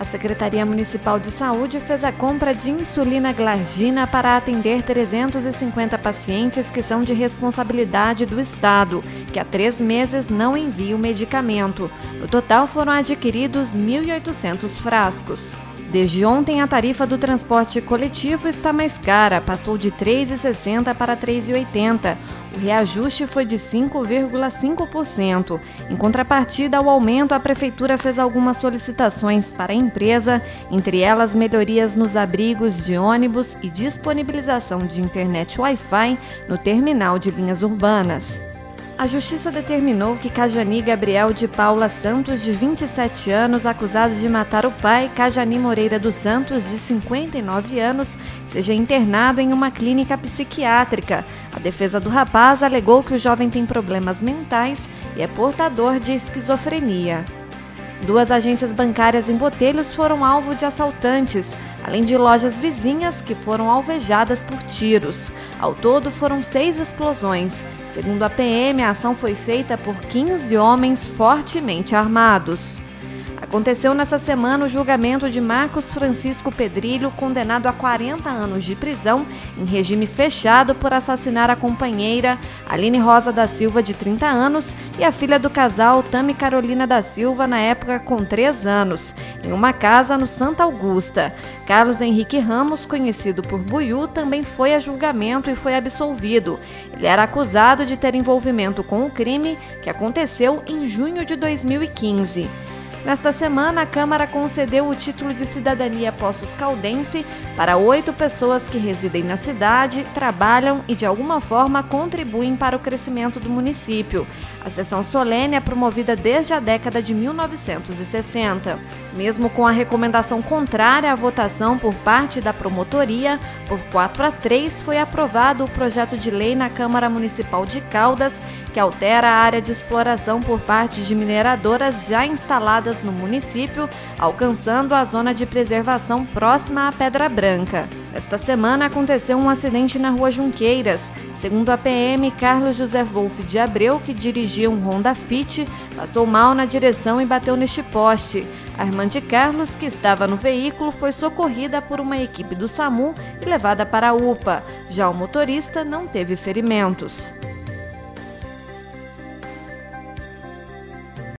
Secretaria Municipal de Saúde fez a compra de insulina glargina para atender 350 pacientes que são de responsabilidade do Estado, que há 3 meses não envia o medicamento. No total, foram adquiridos 1.800 frascos. Desde ontem, a tarifa do transporte coletivo está mais cara, passou de R$ 3,60 para R$ 3,80. O reajuste foi de 5,5%. Em contrapartida ao aumento, a Prefeitura fez algumas solicitações para a empresa, entre elas melhorias nos abrigos de ônibus e disponibilização de internet Wi-Fi no terminal de linhas urbanas. A Justiça determinou que Cajani Gabriel de Paula Santos, de 27 anos, acusado de matar o pai, Cajani Moreira dos Santos, de 59 anos, seja internado em uma clínica psiquiátrica. A defesa do rapaz alegou que o jovem tem problemas mentais e é portador de esquizofrenia. 2 agências bancárias em Botelhos foram alvo de assaltantes, além de lojas vizinhas que foram alvejadas por tiros. Ao todo, foram 6 explosões. Segundo a PM, a ação foi feita por 15 homens fortemente armados. Aconteceu nessa semana o julgamento de Marcos Francisco Pedrilho, condenado a 40 anos de prisão em regime fechado por assassinar a companheira Aline Rosa da Silva, de 30 anos, e a filha do casal, Tami Carolina da Silva, na época com 3 anos, em uma casa no Santa Augusta. Carlos Henrique Ramos, conhecido por Buiú, também foi a julgamento e foi absolvido. Ele era acusado de ter envolvimento com o crime, que aconteceu em junho de 2015. Nesta semana, a Câmara concedeu o título de cidadania Poços Caldense para 8 pessoas que residem na cidade, trabalham e de alguma forma contribuem para o crescimento do município. A sessão solene é promovida desde a década de 1960. Mesmo com a recomendação contrária à votação por parte da promotoria, por 4-3 foi aprovado o projeto de lei na Câmara Municipal de Caldas, que altera a área de exploração por parte de mineradoras já instaladas no município, alcançando a zona de preservação próxima à Pedra Branca. Esta semana aconteceu um acidente na Rua Junqueiras. Segundo a PM, Carlos José Wolff de Abreu, que dirigia um Honda Fit, passou mal na direção e bateu neste poste. A irmã de Carlos, que estava no veículo, foi socorrida por uma equipe do SAMU e levada para a UPA. Já o motorista não teve ferimentos.